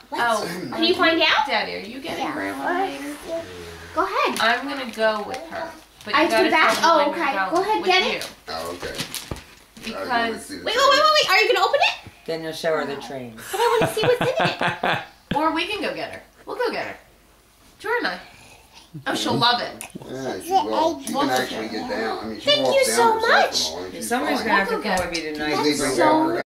Can you find out? Daddy, are you getting Grandma later? Go ahead. I'm gonna go with her. But I you gotta back. tell me when Okay. you're Go ahead, with get you. it. Oh, okay. Because Wait. Are you gonna open it? Then you'll show her the train. But I want to see what's in it. or we can go get her. We'll go get her. Jordan and I. Oh, she'll love it. Yeah, she will. She can actually get down. I mean, she Thank walks you down so herself much. in the morning. She's Somebody's fine. gonna have to We'll go come get with you You tonight. just need to That's walk so her